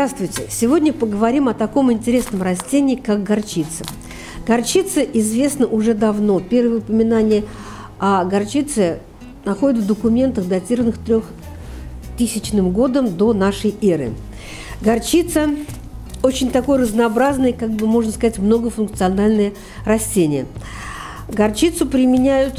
Здравствуйте! Сегодня поговорим о таком интересном растении, как горчица. Горчица известна уже давно. Первые упоминания о горчице находят в документах, датированных 3000 годом до нашей эры. Горчица очень такое разнообразное, можно сказать, многофункциональное растение. Горчицу применяют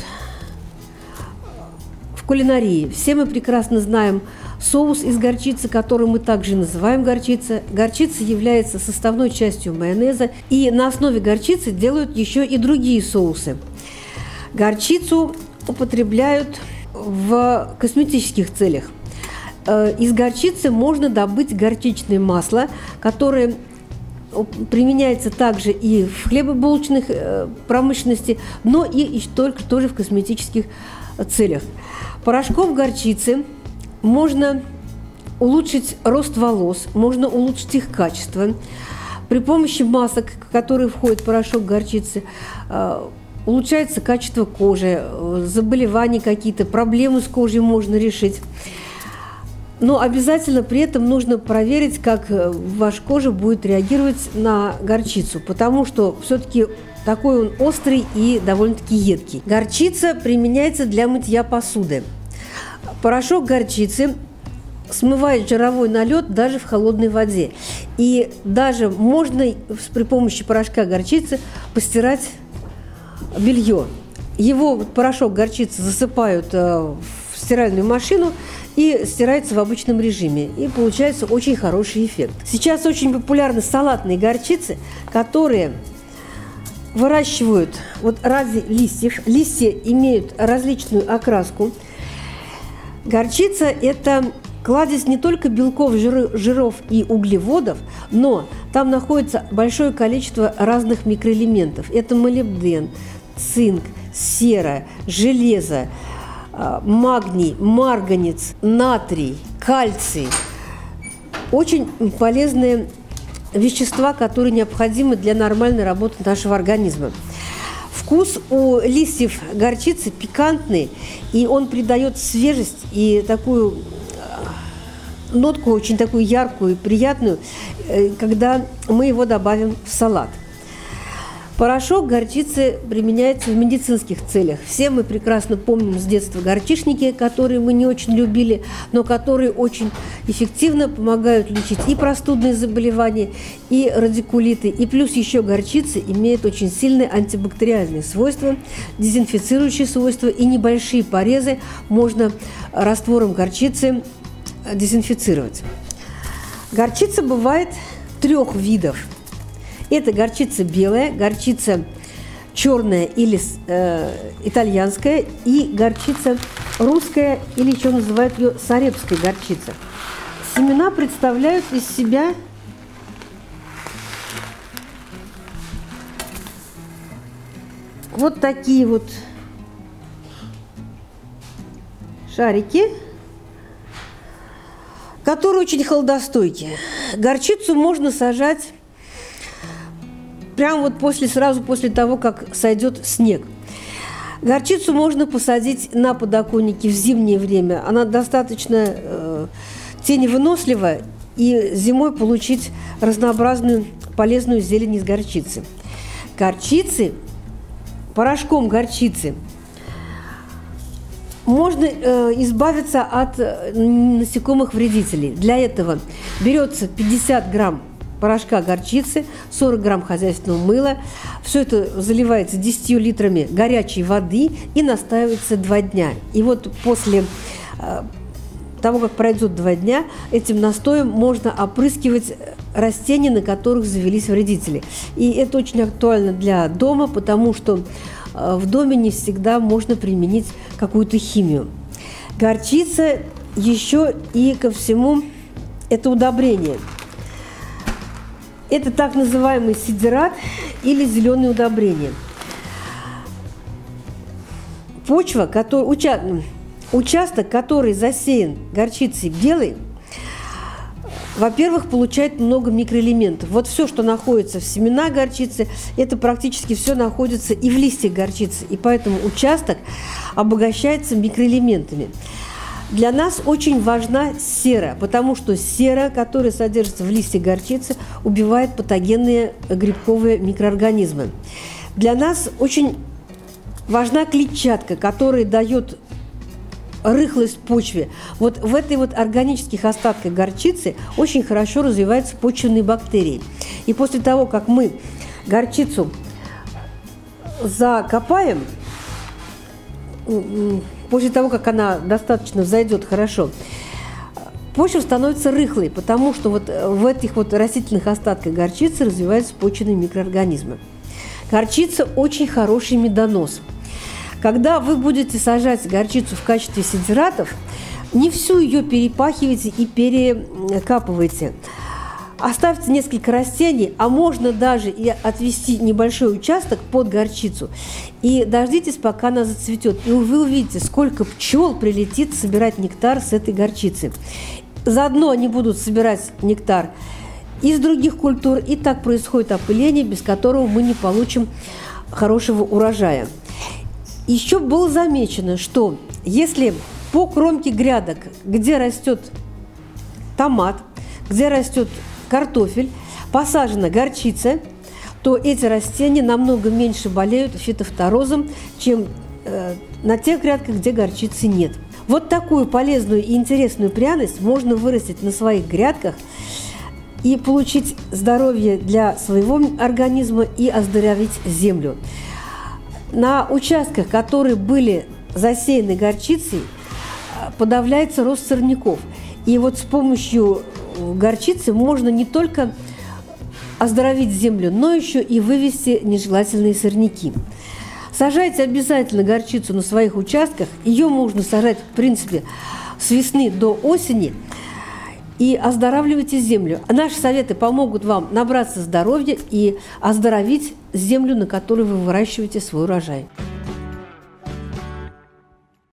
в кулинарии. Все мы прекрасно знаем соус из горчицы, который мы также называем горчица. Горчица является составной частью майонеза, и на основе горчицы делают еще и другие соусы. Горчицу употребляют в косметических целях. Из горчицы можно добыть горчичное масло, которое применяется также и в хлебобулочной промышленности, но и только тоже в косметических целях. Порошком горчицы можно улучшить рост волос, можно улучшить их качество. При помощи масок, в которые входит порошок горчицы, улучшается качество кожи, заболевания какие-то, проблемы с кожей можно решить. Но обязательно при этом нужно проверить, как ваша кожа будет реагировать на горчицу, потому что все-таки такой он острый и довольно-таки едкий. Горчица применяется для мытья посуды. Порошок горчицы смывает жировой налет даже в холодной воде. И даже можно при помощи порошка горчицы постирать белье. Его порошок горчицы засыпают в стиральную машину и стирается в обычном режиме. И получается очень хороший эффект. Сейчас очень популярны салатные горчицы, которые выращивают ради листьев. Листья имеют различную окраску. Горчица – это кладезь не только белков, жиров и углеводов, но там находится большое количество разных микроэлементов. Это молибден, цинк, сера, железо, магний, марганец, натрий, кальций. Очень полезные вещества, которые необходимы для нормальной работы нашего организма. Вкус у листьев горчицы пикантный, и он придает свежесть и такую нотку, очень такую яркую и приятную, когда мы его добавим в салат. Порошок горчицы применяется в медицинских целях. Все мы прекрасно помним с детства горчишники, которые мы не очень любили, но которые очень эффективно помогают лечить и простудные заболевания, и радикулиты. И плюс еще горчица имеет очень сильные антибактериальные свойства, дезинфицирующие свойства, и небольшие порезы можно раствором горчицы дезинфицировать. Горчица бывает 3 видов. Это горчица белая, горчица черная или итальянская, и горчица русская, или еще называют ее сарепская горчица. Семена представляют из себя вот такие вот шарики, которые очень холодостойкие. Горчицу можно сажать прямо сразу после того, как сойдет снег. Горчицу можно посадить на подоконнике в зимнее время. Она достаточно теневынослива, и зимой получить разнообразную полезную зелень из горчицы. Порошком горчицы можно избавиться от насекомых вредителей. Для этого берется 50 грамм порошка горчицы, 40 грамм хозяйственного мыла. Все это заливается 10 литрами горячей воды и настаивается 2 дня. И после того, как пройдет 2 дня, этим настоем можно опрыскивать растения, на которых завелись вредители. И это очень актуально для дома, потому что в доме не всегда можно применить какую-то химию. Горчица еще и ко всему это удобрение. Это так называемый сидират или зеленое удобрение. Почва, участок, который засеян горчицей белой, во-первых, получает много микроэлементов. Все, что находится в семенах горчицы, это практически все находится и в листьях горчицы. И поэтому участок обогащается микроэлементами. Для нас очень важна сера, потому что сера, которая содержится в листе горчицы, убивает патогенные грибковые микроорганизмы. Для нас очень важна клетчатка, которая дает рыхлость почве. Вот в этой вот органических остатках горчицы очень хорошо развиваются почвенные бактерии. И после того, как мы горчицу закопаем, после того, как она достаточно взойдет хорошо, почва становится рыхлой, потому что вот в этих вот растительных остатках горчицы развиваются почвенные микроорганизмы. Горчица очень хороший медонос. Когда вы будете сажать горчицу в качестве сидератов, не всю ее перепахивайте и перекапывайте. Оставьте несколько растений, а можно даже и отвести небольшой участок под горчицу. И дождитесь, пока она зацветет. И вы увидите, сколько пчел прилетит собирать нектар с этой горчицы. Заодно они будут собирать нектар из других культур. И так происходит опыление, без которого мы не получим хорошего урожая. Еще было замечено, что если по кромке грядок, где растет томат, где растет картофель, посажена горчица, то эти растения намного меньше болеют фитофторозом, чем на тех грядках, где горчицы нет. Вот такую полезную и интересную пряность можно вырастить на своих грядках и получить здоровье для своего организма и оздоровить землю. На участках, которые были засеяны горчицей, подавляется рост сорняков. И вот с помощью горчицы можно не только оздоровить землю, но еще и вывести нежелательные сорняки. Сажайте обязательно горчицу на своих участках. Ее можно сажать, в принципе, с весны до осени. И оздоравливайте землю. Наши советы помогут вам набраться здоровья и оздоровить землю, на которой вы выращиваете свой урожай.